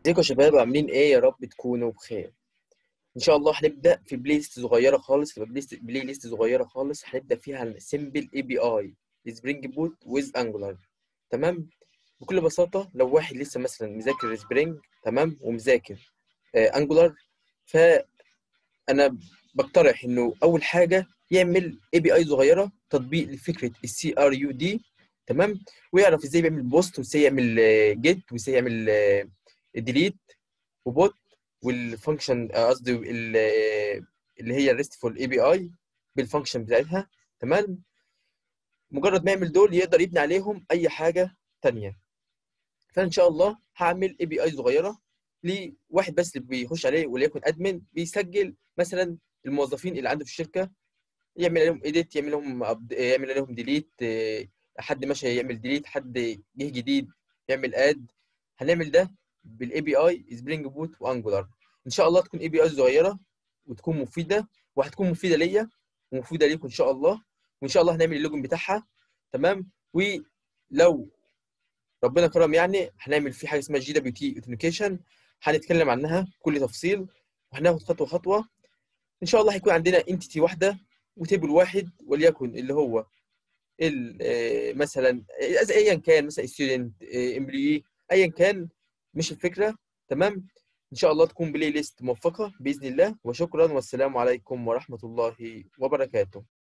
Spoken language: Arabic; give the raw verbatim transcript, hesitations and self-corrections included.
ازيكم يا شباب؟ عاملين ايه؟ يا رب تكونوا بخير. ان شاء الله هنبدا في بلاي ليست صغيره خالص، تبقى بلاي ليست بلاي ليست صغيره خالص هنبدا فيها سيمبل اي بي اي سبرينج بوت ويز انجولار. تمام. بكل بساطه لو واحد لسه مثلا مذاكر سبرينج تمام ومذاكر انجولار، فانا بقترح انه اول حاجه يعمل اي بي اي صغيره تطبيق لفكره السي ار يو دي. تمام. ويعرف ازاي يعمل بوست وازاي يعمل جيت وازاي يعمل ديليت وبوت والفانكشن، آه، قصدي ال- آه، اللي هي الريستفول اي بي اي بالفانكشن بتاعتها. تمام. مجرد ما يعمل دول يقدر يبني عليهم اي حاجه تانية. فان شاء الله هعمل اي بي اي صغيره لواحد بس اللي بيخش عليه، وليكن ادمن بيسجل مثلا الموظفين اللي عنده في الشركه، يعمل عليهم ايديت، يعمل لهم أبد... يعمل عليهم ديليت، حد ماشي يعمل ديليت، حد جه جديد يعمل اد. هنعمل ده بالاي بي اي سبرينج بوت وانجولار. ان شاء الله تكون اي بي اي صغيره وتكون مفيده، وهتكون مفيده ليا ومفيده ليكم ان شاء الله. وان شاء الله هنعمل اللوجن بتاعها. تمام. ولو ربنا كرم يعني هنعمل في حاجه اسمها جي دبليو تي اوثنتيكيشن، هنتكلم عنها بكل تفصيل وهناخد خطوه خطوه. ان شاء الله هيكون عندنا انتيتي واحده وتيبل واحد، وليكن اللي هو ال- آه، مثلا آه، ايا كان، مثلا ستودنت، امبلوي، ايا كان، مش الفكره. تمام. ان شاء الله تكون بلاي ليست موفقه باذن الله، وشكرا والسلام عليكم ورحمه الله وبركاته.